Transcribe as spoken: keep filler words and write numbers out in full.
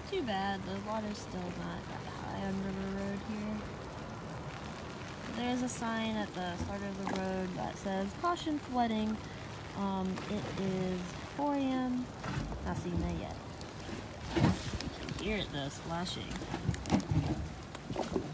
too bad, the water's still not that high on River Road here. There's a sign at the start of the road that says caution flooding. Um, it is four A M Not seeing that yet. You can hear it though, splashing.